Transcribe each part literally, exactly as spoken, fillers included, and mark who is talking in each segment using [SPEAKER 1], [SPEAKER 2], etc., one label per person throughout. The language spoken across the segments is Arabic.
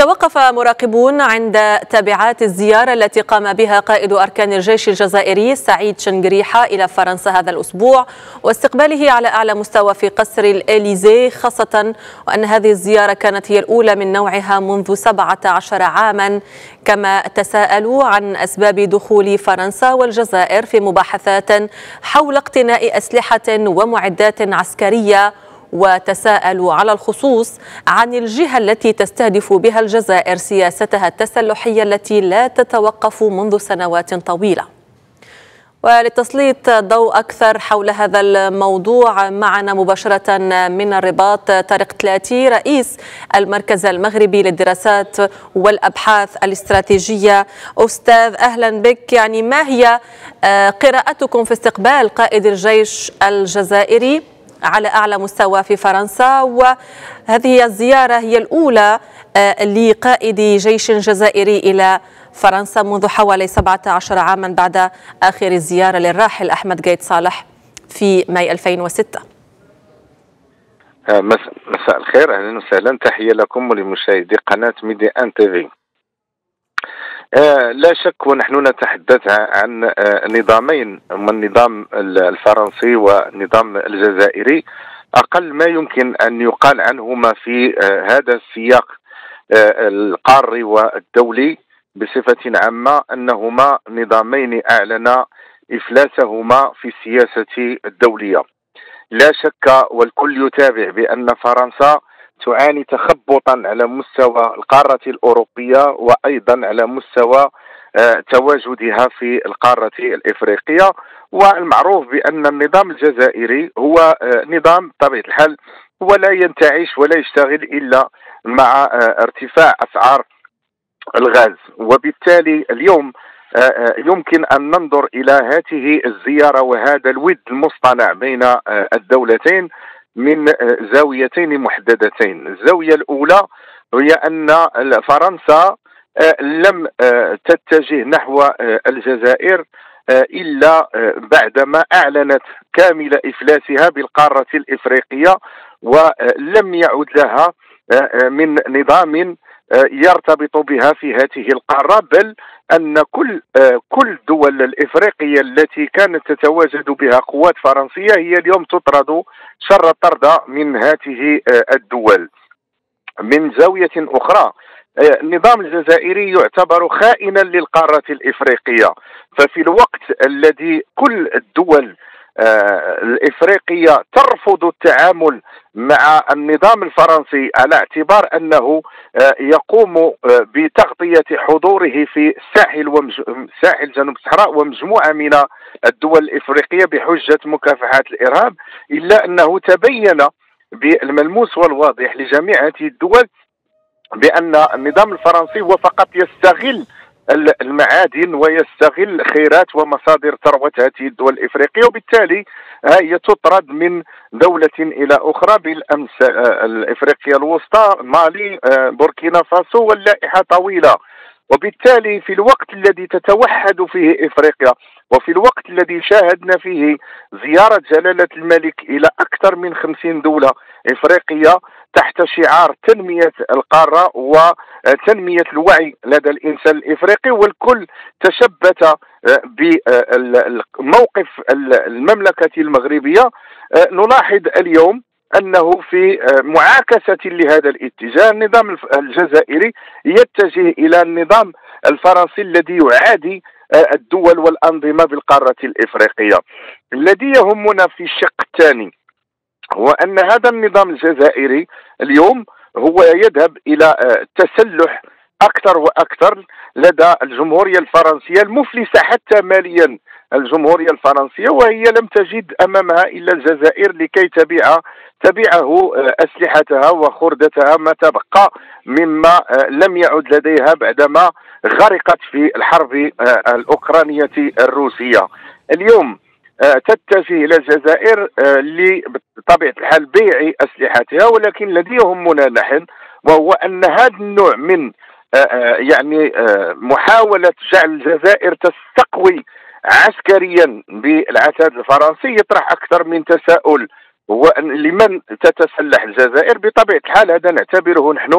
[SPEAKER 1] توقف مراقبون عند تبعات الزيارة التي قام بها قائد أركان الجيش الجزائري سعيد شنقريحة إلى فرنسا هذا الأسبوع واستقباله على أعلى مستوى في قصر الإليزي، خاصة وأن هذه الزيارة كانت هي الأولى من نوعها منذ سبعة عشر عاما. كما تساءلوا عن أسباب دخول فرنسا والجزائر في مباحثات حول اقتناء أسلحة ومعدات عسكرية، وتساءلوا على الخصوص عن الجهة التي تستهدف بها الجزائر سياستها التسلحية التي لا تتوقف منذ سنوات طويلة. ولتسليط ضوء أكثر حول هذا الموضوع معنا مباشرة من الرباط طارق تلاتي، رئيس المركز المغربي للدراسات والأبحاث الاستراتيجية. أستاذ أهلا بك، يعني ما هي قراءتكم في استقبال قائد الجيش الجزائري على أعلى مستوى في فرنسا؟ وهذه الزيارة هي الأولى لقائد جيش جزائري إلى فرنسا منذ حوالي سبعة عشر عاما بعد آخر الزيارة للراحل أحمد قايد صالح في ماي ألفين وستة.
[SPEAKER 2] مساء الخير، أهلا وسهلا، تحية لكم ولمشاهدي قناة ميدي أن تي في. آه لا شك ونحن نتحدث عن آه نظامين، النظام الفرنسي والنظام الجزائري، أقل ما يمكن أن يقال عنهما في آه هذا السياق آه القاري والدولي بصفة عامة أنهما نظامين أعلنا إفلاسهما في السياسة الدولية. لا شك والكل يتابع بأن فرنسا تعاني تخبطا على مستوى القارة الأوروبية وأيضا على مستوى تواجدها في القارة الإفريقية. والمعروف بأن النظام الجزائري هو نظام بطبيعة الحال ولا ينتعش ولا يشتغل إلا مع ارتفاع أسعار الغاز، وبالتالي اليوم يمكن أن ننظر إلى هذه الزيارة وهذا الود المصطنع بين الدولتين من زاويتين محددتين. الزاوية الأولى هي أن فرنسا لم تتجه نحو الجزائر إلا بعدما أعلنت كامل إفلاسها بالقارة الإفريقية، ولم يعد لها من نظام يرتبط بها في هذه القارة، بل أن كل كل الدول الإفريقية التي كانت تتواجد بها قوات فرنسية هي اليوم تطرد شر الطرد من هذه الدول. من زاوية أخرى، النظام الجزائري يعتبر خائنا للقارة الإفريقية، ففي الوقت الذي كل الدول الإفريقية ترفض التعامل مع النظام الفرنسي على اعتبار أنه يقوم بتغطية حضوره في الساحل ومج... ساحل جنوب الصحراء ومجموعة من الدول الإفريقية بحجة مكافحة الإرهاب، إلا أنه تبين بالملموس والواضح لجميع هذه الدول بأن النظام الفرنسي هو فقط يستغل المعادن ويستغل خيرات ومصادر ثروة هذه الدول الإفريقية، وبالتالي هي تطرد من دولة إلى أخرى. بالأمس الإفريقية الوسطى، مالي، بوركينا فاسو، واللائحة طويلة. وبالتالي في الوقت الذي تتوحد فيه إفريقيا وفي الوقت الذي شاهدنا فيه زيارة جلالة الملك إلى أكثر من خمسين دولة إفريقية تحت شعار تنمية القارة وتنمية الوعي لدى الإنسان الإفريقي، والكل تشبت بموقف المملكة المغربية، نلاحظ اليوم أنه في معاكسة لهذا الاتجاه النظام الجزائري يتجه إلى النظام الفرنسي الذي يعادي الدول والأنظمة بالقارة الإفريقية. الذي يهمنا في الشق الثاني هو أن هذا النظام الجزائري اليوم هو يذهب إلى التسلح أكثر وأكثر لدى الجمهورية الفرنسية المفلسة حتى ماليا الجمهورية الفرنسية، وهي لم تجد أمامها إلا الجزائر لكي تبيع تبيعه أسلحتها وخردتها ما تبقى مما لم يعد لديها بعدما غرقت في الحرب الأوكرانية الروسية. اليوم تتجه إلى الجزائر بطبيعة الحال بيع أسلحتها، ولكن الذي يهمنا نحن وهو أن هذا النوع من يعني محاولة جعل الجزائر تستقوي عسكريا بالعتاد الفرنسي يطرح أكثر من تساؤل، هو لمن تتسلح الجزائر؟ بطبيعة الحال هذا نعتبره نحن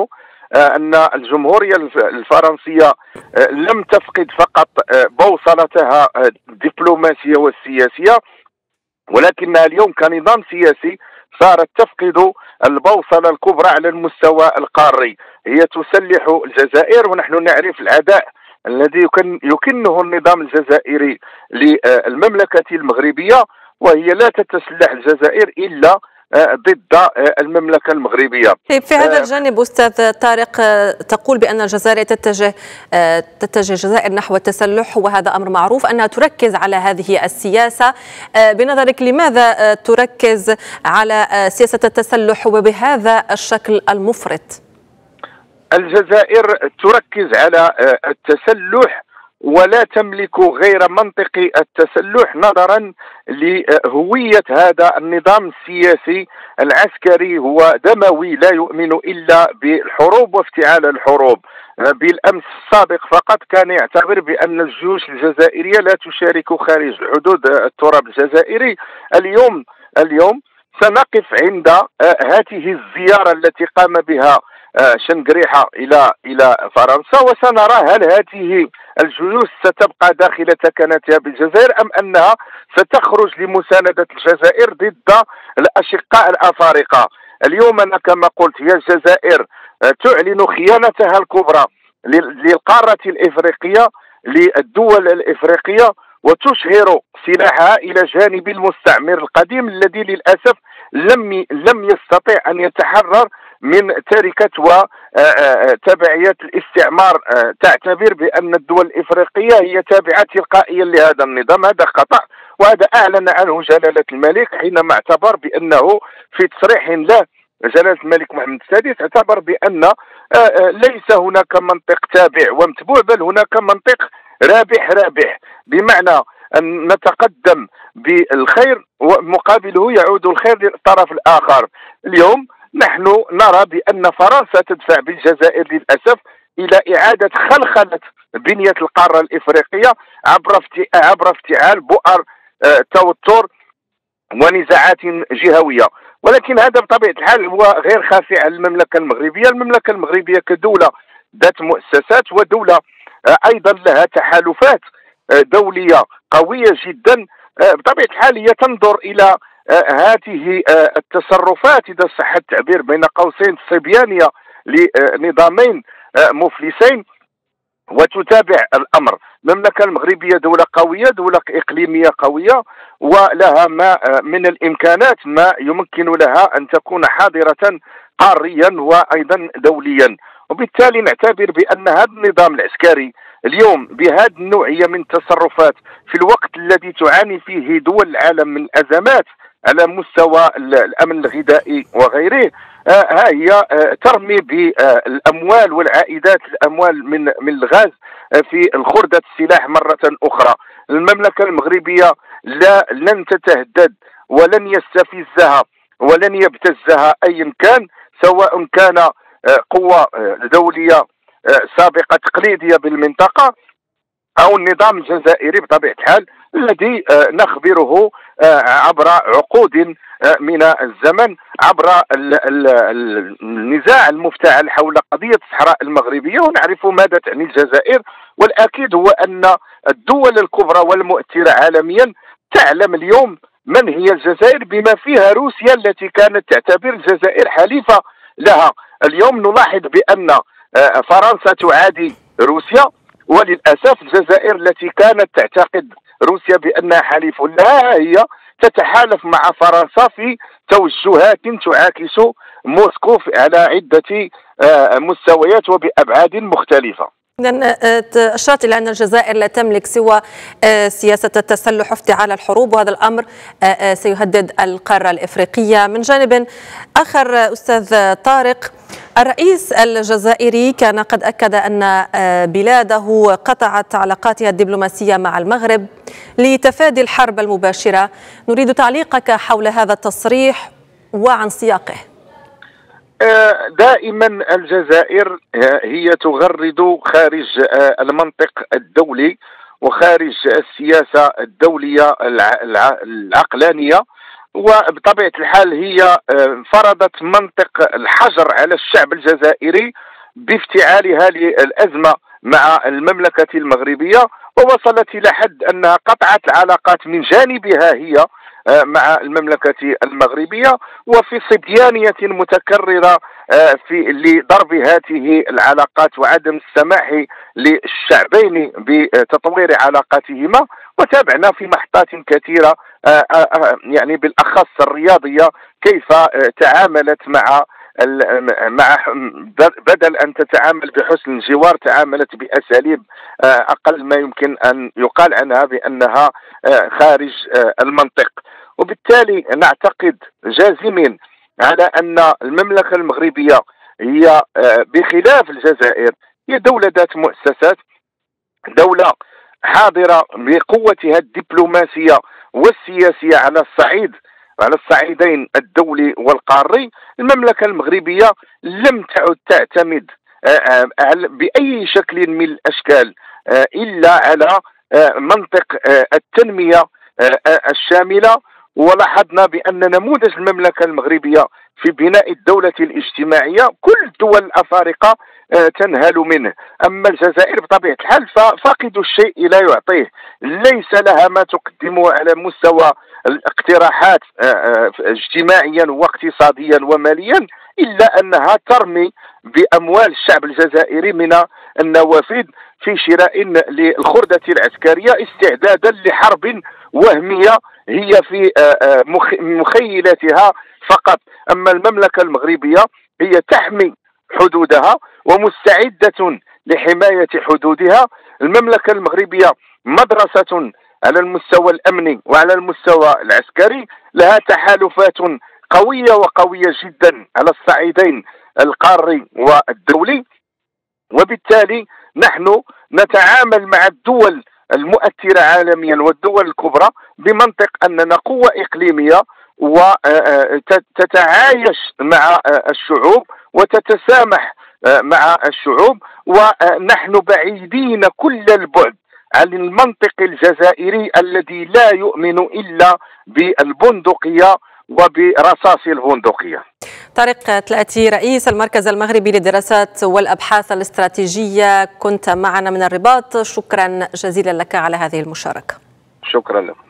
[SPEAKER 2] أن الجمهورية الفرنسية لم تفقد فقط بوصلتها الدبلوماسية والسياسية، ولكنها اليوم كنظام سياسي صارت تفقد البوصلة الكبرى على المستوى القاري. هي تسلح الجزائر، ونحن نعرف العداء الذي يكن يكنه النظام الجزائري للمملكة المغربية، وهي لا تتسلح الجزائر إلا ضد المملكة المغربية.
[SPEAKER 1] طيب، في هذا الجانب أستاذ طارق، تقول بأن الجزائر تتجه تتجه الجزائر نحو التسلح، وهذا أمر معروف أنها تركز على هذه السياسة. بنظرك لماذا تركز على سياسة التسلح وبهذا الشكل المفرط؟
[SPEAKER 2] الجزائر تركز على التسلح ولا تملك غير منطق التسلح نظرا لهوية هذا النظام السياسي العسكري. هو دموي، لا يؤمن إلا بالحروب وافتعال الحروب. بالأمس السابق فقط كان يعتبر بأن الجيوش الجزائرية لا تشارك خارج حدود التراب الجزائري. اليوم اليوم سنقف عند هذه الزيارة التي قام بها شنقريحة إلى إلى فرنسا، وسنرى هل هذه الجيوش ستبقى داخل تكنتها بالجزائر أم أنها ستخرج لمساندة الجزائر ضد الأشقاء الأفارقة. اليوم أنا كما قلت هي الجزائر تعلن خيانتها الكبرى للقارة الإفريقية، للدول الإفريقية، وتشهر سلاحها إلى جانب المستعمر القديم الذي للأسف لم لم يستطع أن يتحرر من تركة وتبعيات الاستعمار. تعتبر بأن الدول الإفريقية هي تابعة تلقائيا لهذا النظام. هذا خطأ، وهذا أعلن عنه جلالة الملك حينما اعتبر بأنه في تصريح له جلالة الملك محمد السادس اعتبر بأن ليس هناك منطق تابع ومتبوع، بل هناك منطق رابح رابح، بمعنى أن نتقدم بالخير ومقابله يعود الخير للطرف الآخر. اليوم نحن نرى بأن فرنسا تدفع بالجزائر للأسف إلى إعادة خلخلة بنية القارة الإفريقية عبر عبر افتعال بؤر توتر ونزاعات جهوية. ولكن هذا بطبيعة الحال هو غير خافي على المملكة المغربية. المملكة المغربية كدولة ذات مؤسسات، ودولة أيضا لها تحالفات دولية قوية جدا. بطبيعة الحال هي تنظر إلى هذه التصرفات إذا صح التعبير بين قوسين صبيانية لنظامين مفلسين وتتابع الأمر. المملكة المغربية دولة قوية، دولة إقليمية قوية، ولها ما من الإمكانات ما يمكن لها أن تكون حاضرة قاريا وأيضا دوليا. وبالتالي نعتبر بأن هذا النظام العسكري اليوم بهذه النوعية من التصرفات في الوقت الذي تعاني فيه دول العالم من أزمات على مستوى الأمن الغذائي وغيره، ها هي ترمي بالأموال والعائدات الأموال من من الغاز في الخردة السلاح مرة أخرى. المملكة المغربية لا لن تتهدد ولن يستفزها ولن يبتزها أي كان، سواء كان قوة دولية سابقة تقليدية بالمنطقة أو النظام الجزائري بطبيعة الحال الذي نخبره عبر عقود من الزمن عبر النزاع المفتعل حول قضية الصحراء المغربية، ونعرف ماذا تعني الجزائر. والأكيد هو أن الدول الكبرى والمؤثرة عالميا تعلم اليوم من هي الجزائر، بما فيها روسيا التي كانت تعتبر الجزائر حليفة لها. اليوم نلاحظ بأن فرنسا تعادي روسيا، وللأسف الجزائر التي كانت تعتقد روسيا بأنها حليف لها هي تتحالف مع فرنسا في توجهات تعاكس موسكو على عدة مستويات وبأبعاد مختلفة.
[SPEAKER 1] إذن أشرت إلى أن الجزائر لا تملك سوى سياسة التسلح وافتعال الحروب، وهذا الأمر سيهدد القارة الإفريقية. من جانب آخر أستاذ طارق، الرئيس الجزائري كان قد أكد أن بلاده قطعت علاقاتها الدبلوماسية مع المغرب لتفادي الحرب المباشرة. نريد تعليقك حول هذا التصريح وعن سياقه.
[SPEAKER 2] دائما الجزائر هي تغرد خارج المنطق الدولي وخارج السياسة الدولية العقلانية، وبطبيعة الحال هي فرضت منطق الحجر على الشعب الجزائري بافتعالها للأزمة مع المملكة المغربية، ووصلت إلى حد أنها قطعت العلاقات من جانبها هي مع المملكة المغربية، وفي صبيانية متكررة في لضرب هذه العلاقات وعدم السماح للشعبين بتطوير علاقاتهما. وتابعنا في محطات كثيرة يعني بالأخص الرياضية كيف تعاملت مع مع بدل أن تتعامل بحسن الجوار تعاملت بأساليب أقل ما يمكن أن يقال عنها بأنها خارج المنطق. وبالتالي نعتقد جازمين على أن المملكة المغربية هي بخلاف الجزائر هي دولة ذات مؤسسات، دولة حاضرة بقوتها الدبلوماسية والسياسية على الصعيد على الصعيدين الدولي والقاري. المملكة المغربية لم تعد تعتمد بأي شكل من الأشكال إلا على منطق التنمية الشاملة، ولاحظنا بأن نموذج المملكة المغربية في بناء الدولة الاجتماعية كل الدول الأفارقة تنهل منه. أما الجزائر بطبيعة الحال ففاقد الشيء لا يعطيه، ليس لها ما تقدمه على مستوى الاقتراحات اجتماعيا واقتصاديا وماليا إلا أنها ترمي بأموال الشعب الجزائري من النوافذ في شراء للخردة العسكرية استعدادا لحرب وهمية هي في مخيلتها فقط. أما المملكة المغربية هي تحمي حدودها ومستعدة لحماية حدودها. المملكة المغربية مدرسة على المستوى الأمني وعلى المستوى العسكري، لها تحالفات قوية وقوية جدا على الصعيدين القاري والدولي. وبالتالي نحن نتعامل مع الدول المؤثرة عالميا والدول الكبرى بمنطق أننا قوة إقليمية وتتعايش مع الشعوب وتتسامح مع الشعوب، ونحن بعيدين كل البعد عن المنطق الجزائري الذي لا يؤمن إلا بالبندقية وبرصاص البندقية.
[SPEAKER 1] طارق تلاتي رئيس المركز المغربي للدراسات والأبحاث الاستراتيجية، كنت معنا من الرباط، شكرا جزيلا لك على هذه المشاركة.
[SPEAKER 2] شكرا لك.